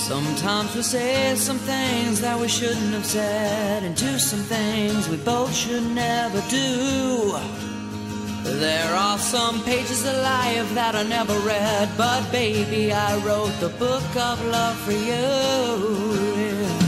Sometimes we say some things that we shouldn't have said, and do some things we both should never do. There are some pages of life that I never read, but baby, I wrote the book of love for you.